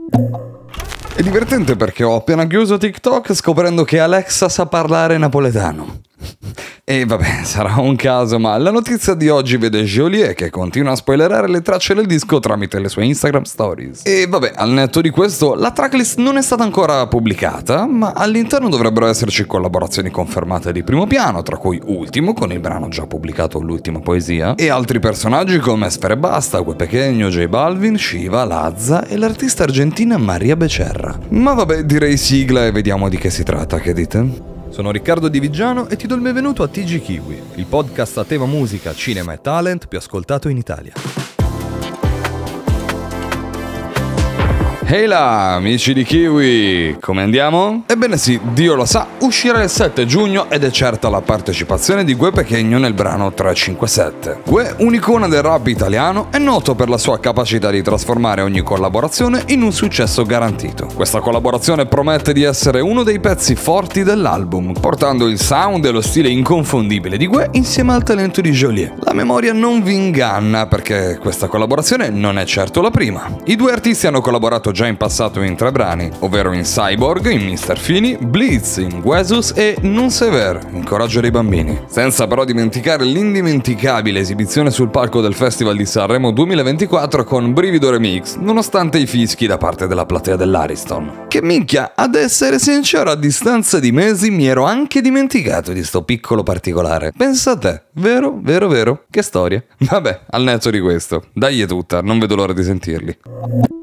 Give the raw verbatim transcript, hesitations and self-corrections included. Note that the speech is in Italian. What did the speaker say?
È divertente perché ho appena chiuso TikTok scoprendo che Alexa sa parlare napoletano. E vabbè, sarà un caso, ma la notizia di oggi vede Geolier che continua a spoilerare le tracce del disco tramite le sue Instagram Stories. E vabbè, al netto di questo, la tracklist non è stata ancora pubblicata, ma all'interno dovrebbero esserci collaborazioni confermate di primo piano, tra cui Ultimo, con il brano già pubblicato L'ultima poesia, e altri personaggi come Sfera Ebbasta, Gue Pequeno, J Balvin, Shiva, Lazza e l'artista argentina Maria Becerra. Ma vabbè, direi sigla e vediamo di che si tratta, che dite? Sono Riccardo Di Vigiano e ti do il benvenuto a T G Kiwi, il podcast a tema musica, cinema e talent più ascoltato in Italia. Ehi là, amici di Kiwi! Come andiamo? Ebbene sì, Dio lo sa, uscirà il sette giugno ed è certa la partecipazione di Gue Pequeno nel brano tre cinque sette. Gue, un'icona del rap italiano, è noto per la sua capacità di trasformare ogni collaborazione in un successo garantito. Questa collaborazione promette di essere uno dei pezzi forti dell'album, portando il sound e lo stile inconfondibile di Gue insieme al talento di Geolier. La memoria non vi inganna perché questa collaborazione non è certo la prima. I due artisti hanno collaborato già in passato in tre brani, ovvero in Cyborg, in mister Fini, Blitz, in Guesus e Non Sever, in Coraggio dei bambini. Senza però dimenticare l'indimenticabile esibizione sul palco del Festival di Sanremo duemilaventiquattro con Brivido Remix, nonostante i fischi da parte della platea dell'Ariston. Che minchia, ad essere sincero, a distanza di mesi mi ero anche dimenticato di sto piccolo particolare. Pensa a te, vero, vero, vero, che storia. Vabbè, al netto di questo, dai è tutta, non vedo l'ora di sentirli.